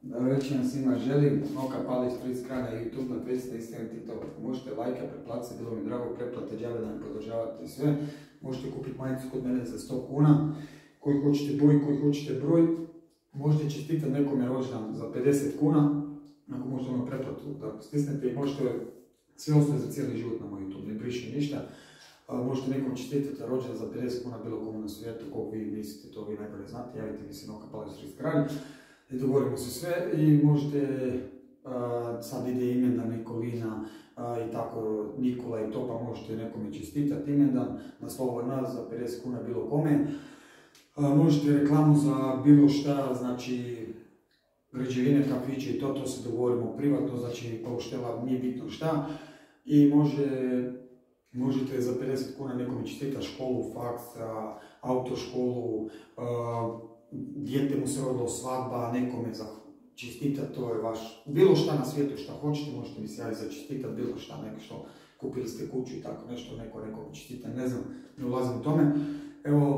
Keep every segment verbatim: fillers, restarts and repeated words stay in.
Večer svima želim, Noka Palić, trideset kraja na YouTube, na Facebooku, Instagram, TikTok. Možete lajka, pretplatiti, bilo mi drago, pretplate, džabe da mi podržavate sve. Možete kupiti majicu kod mene za sto kuna, koji hoćete boj, koji hoćete broj. Možete čestitati nekome rođendan za pedeset kuna, ako možete ono pretplatu da stisnete i možete sve ostane za cijeli život na moj YouTube, ne brišem ništa. Možete nekom čestitati rođendan za pedeset kuna bilo komu na svijetu, koliko vi mislite, to vi najbolje znate, javite mi se Noka Palić, trideset kraja. I dogovorimo se sve i možete, uh, sad ide imendan Nikolina uh, i tako Nikola i to, pa možete nekome čestitati imendan na slovo nas za pedeset kuna bilo kome. Uh, možete reklamu za bilo šta, znači građevine, kafiće i to, to se dogovorimo privatno, znači pauštela, nije bitno šta. I može, možete za pedeset kuna nekome čestitati školu, faks, uh, autoškolu, uh, dijete mu se rodilo, svadba, nekome za čestitati, to je vaš, bilo šta na svijetu šta hoćete, možete mi se javiti za čestitati, bilo šta, neko što kupili ste kuću i tako nešto, neko nekom čestitati, ne znam, ne ulazim u tome. Evo,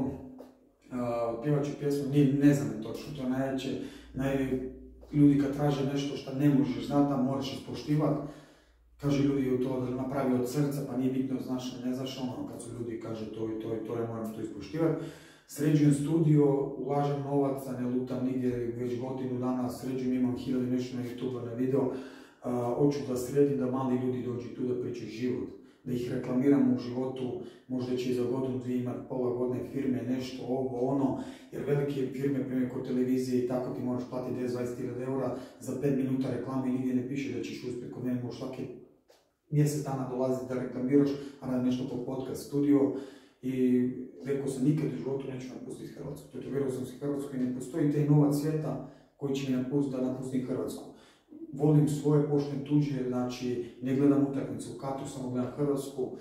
uh, pjevat ću pjesmu, nije, ne znam je točno, to je najveće, naj, ljudi kad traže nešto što ne možeš znati, da moraš ispoštivati, kaže ljudi u to da napravi od srca, pa nije bitno znaš, ne znaš, ono, kad su ljudi kaže to i to i to, ja moram to ispoštivati. Sređujem studio, ulažem novaca, ne lutam nigdje već godinu dana, sređujem, imam hiljadu nešto na YouTube, na video. Uh, hoću da sredim, da mali ljudi dođu tu da pričaju život, da ih reklamiram u životu, možda će i za godinu dvije imati pola godine firme, nešto, ovo, ono, jer velike firme, primjer kod televizije i tako ti moraš platiti deset do dvadeset hiljada eura za pet minuta reklame i nigdje ne piše da ćeš uspjeti, kod mene možeš svaki mjesec dana dolaziti da reklamiraš, a radim nešto po podcast studio. I rekao sam, nikad u životu neću napustiti Hrvatsku. Tetovirao sam se Hrvatsku i ne postoji taj novac svijeta koji će mi napustiti da napustim Hrvatsku. Volim svoje, poštujem tuđe, znači ne gledam utakmicu u Katru, samo gledam Hrvatsku.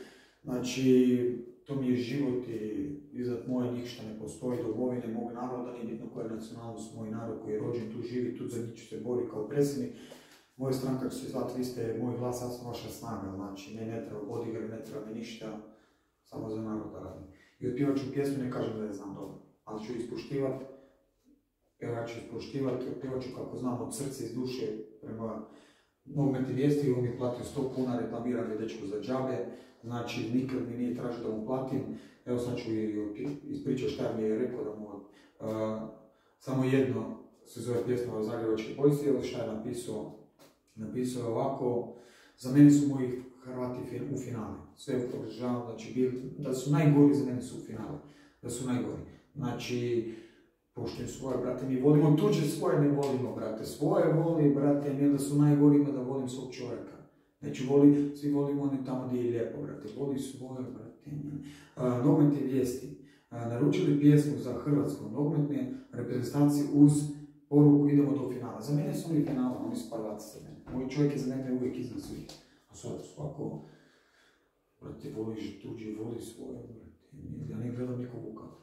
Znači, to mi je život i iznad moje ništa ne postoji, domovine mog naroda, nije bitno koja je nacionalnost, moj narod koji je rođen tu živi, tu za njih ću se boriti kao predsjednik. Moja stranka će se zvati, vi ste moj glas, ja sam vaša snaga, znači ne, ne treba bodyguard, ne treba mi ništa. Samo za narod da radim. I otpjevat ću pjesmu, ne kažem da je znam dobro, ali ću ispoštivat, ja ću ispoštivat, otpjevat ću kako znam od srca iz duše prema Nogometni vijesti, on mi platio sto kuna, reklamiram je dečku za džabe, znači nikad mi nije tražio da mu platim, evo sad ću ispričati šta mi je rekao da mu, uh, samo jedno se zove pjesma o Zagrebačke poezije, ali šta je napisao, napisao je ovako, za mene su moji Hrvati u finale, sve podržavam, znači da su najgori za mene su u finale, da su najgori. Znači, poštujem svoje, brate, mi volimo tuđe, svoje ne volimo, brate, svoje voli, brate, mi da su najgori, ima da volim svog čovjeka. Znači, voli, svi volimo one tamo gdje je lijepo, brate, voli svoje, brate. Uh, Nogometne vijesti, uh, naručili pjesmu za hrvatsko nogometne reprezentacije uz poruku idemo do finala. Za mene su oni finala, oni su prvaci za mene. Moj čovjek je za mene uvijek iznad svih. Sad svako, brate, voliš tuđi, voli svoje, brate, ja ne gledam nikog u kadru.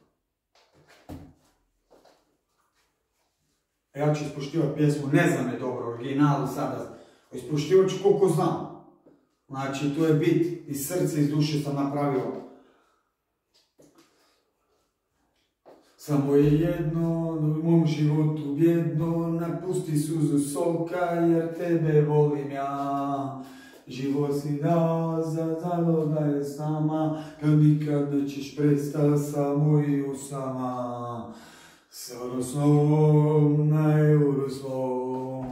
Ja ću ispoštivati pjesmu, ne znam je dobro, originalu sada, ispoštivat ću koliko znam. Znači, to je bit, iz srca, iz duše sam napravio. Samo je jedno, u mom životu bjedno, napusti suzu soka, jer tebe volim ja. Život si dao za zaloga je sama, kad nikad nećeš prestati sa mojim usama. S orosnom na euro svom,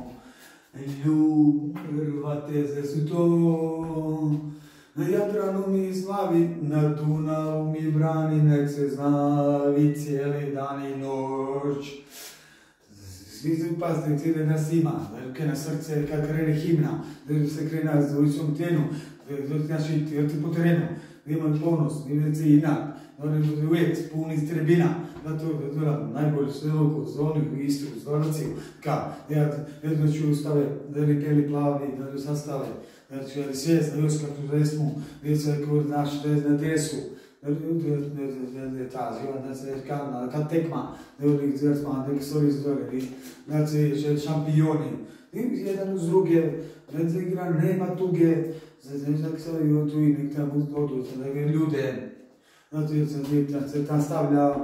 ljubav teze su to. Na Jadranu mi slavi, na Dunavu mi brani, nek se znavi cijeli dan i noć. Svi su pasnici ide na svima, velike na srce kad krene himna, da se krene za ulicom tenu, znači ti po terenu, da ima ponos, da ima cijenak, da je uvijek pun iz trebina, da to je najbolje sve oko zoni u Istru, Zdoraciju, ka, da ću stave, da li beli plavi, da li sastave, da ću ali svijest, da još kakvu resmu, da se kod naš na desu, da je ta ziva, da se kad tekma, da je uvijek zversman, da je sori zdore, da se šampioni, jedan uz druge, da se igra, nema tuge, da se tu i nek tamo odu, da je ljude, da se tam stavlja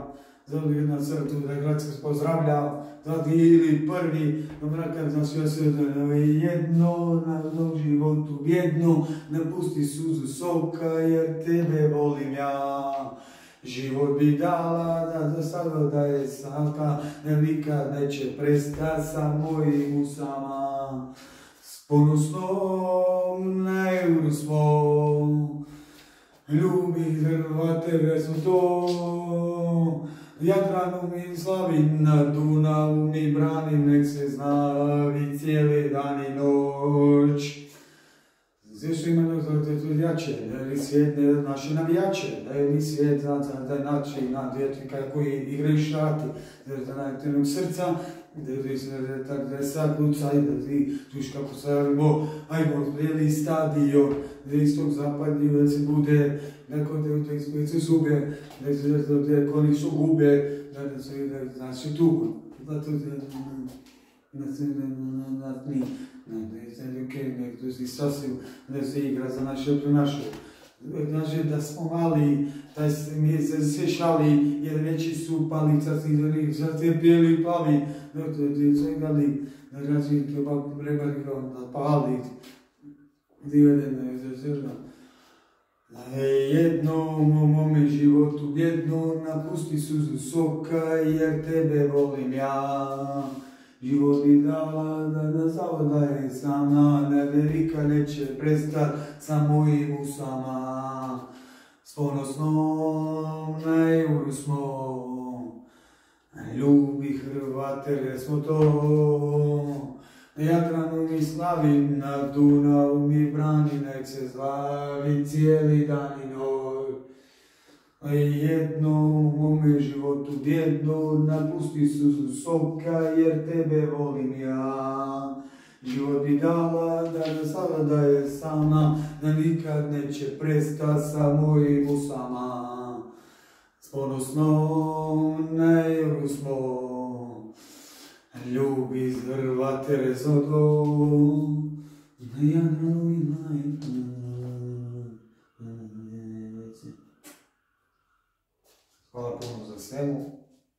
Zato jedna crtu da Gradska pozdravlja, zato ili prvi, da mrakar za sve sve jedno, na mnom životu bjedno, napusti suzu soka jer tebe volim ja. Život bi dala da za sada da je salka, da nikad neće prestat sa mojim usama. S ponosnom na euru svom, ljubi Hrvate smo to. Jadranu mi slavim, na Dunavu mi branim, nek se znavi cijeli dan i noć. Zašto ima jače, da li svijet ne naši navijače, da li svijet da je naši nadvjetnika koji igraju šati, da je trenog srca, da je sad klucaj, da ti čuš kako se javimo, ajmo, veli stadion, da iz tog zapadnju, da se bude, neko da se zube, da koni su gube, da se znači tu, da to da se da mi, da se nekaj, da se sasvim, da se igra za naše naše. Znači da smo mali, da mi se sve šali, jer veći su palica, sad se pijeli pavi, da se igrali, da građi treba prebarilo, da pali, divedeno je za zrna. Jednom u mome životu bjedno, napusti suzu soka, jer tebe volim ja. Život bi dala da na zavoda je sama, da velika neće prestat sa mojim usama. S ponosnom na euru smo, ljubi Hrvate jer smo to. Na Jadranu mi slavim, na Dunavu mi branim, nek se slavi cijeli dan i noć. Jedno u mome životu bjedno, napusti suzu soka jer tebe volim ja. Život bi dala da sada da je sama, da nikad neće prestat sa mojim usama. S ponosnom na euru smo, ljubi Hrvate rezodo, na Jadranu i na Jadranu. Hvala puno za svemu.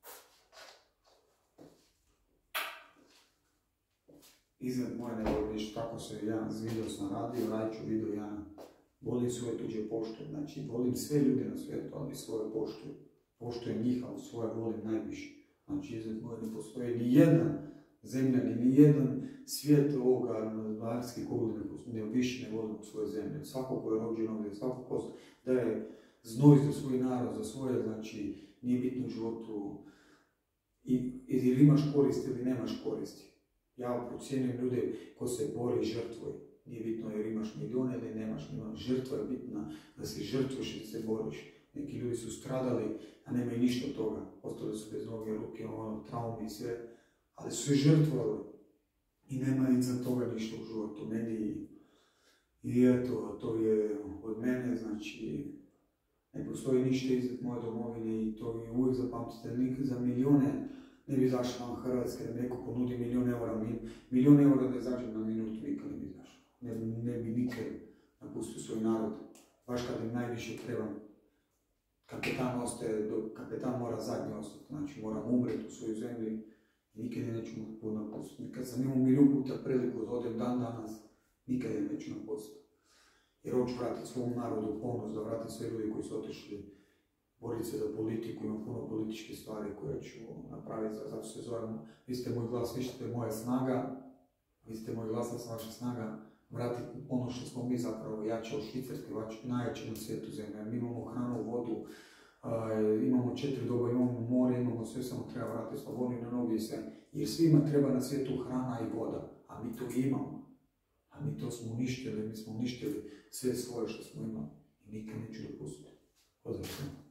Iznad moje ne volim ništa, tako se ja video sam radio, radit ću video ja. Volim svoje tuđe poštuje, znači volim sve ljude na svijetu, ali svoje poštuje. Poštujem njih, ali svoje volim najviše. Znači iznad moje ne postoji ni jedna zemlja, ni jedan svijet ovoga varski kugli ne više ne volim svoje zemlje. Svako ko je rođen ovdje, svako ko da je znoj za svoj narod, za svoje, znači nije bitno u životu i ili imaš koristi ili nemaš koristi. Ja procjenjujem ljude ko se bori i žrtvuje. Nije bitno jer imaš milijone ili nemaš milijone. Žrtva je bitna da se žrtvuješ i da se boriš. Neki ljudi su stradali, a nemaju ništa od toga. Ostali su bez noge, ruke, ono, traume i sve. Ali su se žrtvovali. I nema iza toga ništa u životu. Meni i eto, to je od mene, znači ne postoji ništa iznad moje domovine i to je uvijek zapamtite, nikad za milijone ne bi izašao na Hrvatske, da neko ponudi milijon eura, milijon eura da izađem na minutu, nikad ne bi izašao. Ne, ne bi nikad napustio svoj narod, baš kad im najviše trebam. Kapetan ostaje, kapetan mora zadnji ostati, znači moram umreti u svojoj zemlji, nikad je neću napustiti. Nikad sam imao milijon puta priliku da odem dan danas, nikad je neću napustiti. Jer hoću vratiti svom narodu ponos, da vratim sve ljudi koji su otišli boriti se za politiku, ima puno političke stvari koje ću napraviti, zato se zovem, vi ste moj glas, vi ste moja snaga, vi ste moj glas, ja sam vaša snaga, vratiti ono što smo mi zapravo jače od Švicarske, najjače na svijetu zemlje. Mi imamo hranu, vodu, uh, imamo četiri doba, imamo more, imamo sve, samo treba vratiti slobodni na noge i sve. Jer svima treba na svijetu hrana i voda, a mi to imamo. A mi to smo uništili, mi smo uništili sve svoje što smo imali. I nikad neću dopustiti. Pozdrav svima.